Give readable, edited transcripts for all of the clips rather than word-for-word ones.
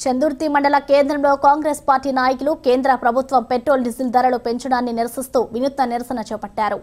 చందుర్తి మండల కేంద్రంలో కాంగ్రెస్ పార్టీ నాయకులు కేంద్ర ప్రభుత్వం పెట్రోల్ డీజిల్ ధరలు పెంచడాన్ని నిరసిస్తూ వినూత్న నిరసన చేపట్టారు.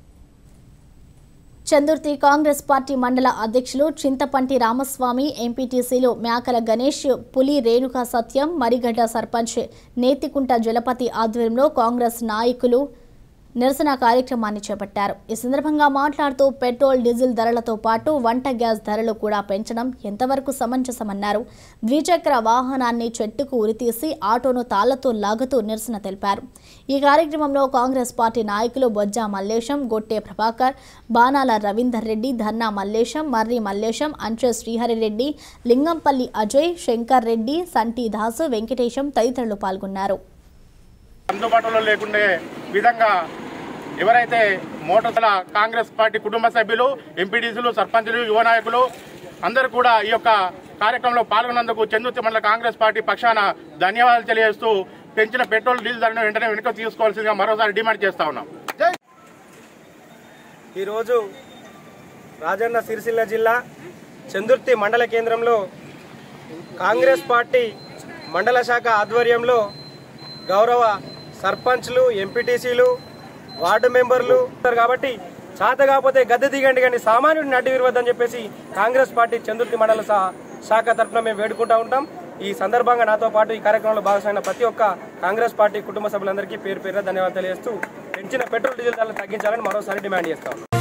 చందుర్తి కాంగ్రెస్ పార్టీ మండల అధ్యక్షులు చింతపంటి రామస్వామి, ఎంపీటీసీలు మేకల గణేష్, పులి రేణుకా సత్యం, మరిగడ్డ సర్పంచ్ నేతికుంట జలపతి ఆధ్వర్యంలో కాంగ్రెస్ నాయకులు నిరసన కార్యక్రమాన్ని చేపట్టారు. ఈ సందర్భంగా మాట్లాడుతూ పెట్రోల్ డీజిల్ ధరలతో పాటు వంట గ్యాస్ ధరలు కూడా పెంచడం ఎంతవరకు సమంజసమన్నారు. ద్విచక్ర వాహనాన్ని చెట్టుకు ఉరితీసి ఆటోను తాళ్లతో లాగుతూ నిరసన తెలిపారు. ఈ కార్యక్రమంలో కాంగ్రెస్ పార్టీ నాయకులు బొజ్జా మల్లేశం, గొట్టె ప్రభాకర్, బాణాల రవీందర్ రెడ్డి, ధర్నా మల్లేశం, మర్రి మల్లేశం, అంచె శ్రీహరిరెడ్డి, లింగంపల్లి అజయ్, శంకర్ రెడ్డి, సంటి దాసు, వెంకటేశం తదితరులు పాల్గొన్నారు. అందుబాటులో లేకుండే విధంగా ఎవరైతే మోటార్ల కాంగ్రెస్ పార్టీ కుటుంబ సభ్యులు, ఎంపీటీసీలు, సర్పంచులు, యువ నాయకులు అందరూ కూడా ఈ యొక్క కార్యక్రమంలో పాల్గొన్నందుకు చందుర్తి మండల కాంగ్రెస్ పార్టీ పక్షాన ధన్యవాదాలు తెలియజేస్తూ పెంచిన పెట్రోల్ డీజిల్ ధరను వెంటనే వెనుక తీసుకోవాల్సిందిగా మరోసారి డిమాండ్ చేస్తా ఉన్నాం. ఈరోజు రాజన్న సిరిసిల్ల జిల్లా చందుర్తి మండల కేంద్రంలో కాంగ్రెస్ పార్టీ మండల శాఖ ఆధ్వర్యంలో గౌరవ సర్పంచ్లు, ఎంపీటీసీలు, వార్డు మెంబర్లు కాబట్టి చేత కాకపోతే గద్దె దిగండి కానీ సామాన్యుడిని అడ్డు విరవద్దని చెప్పేసి కాంగ్రెస్ పార్టీ చందుర్తి మండల శాఖ తరఫున మేము వేడుకుంటూ ఉంటాం. ఈ సందర్భంగా నాతో పాటు ఈ కార్యక్రమంలో భాగస్వామైన ప్రతి ఒక్క కాంగ్రెస్ పార్టీ కుటుంబ సభ్యులందరికీ పేరు పేరున ధన్యవాదాలు తెలియజేస్తూ పెంచిన పెట్రోల్ డీజిల్ ధరలు తగ్గించాలని మరోసారి డిమాండ్ చేస్తాం.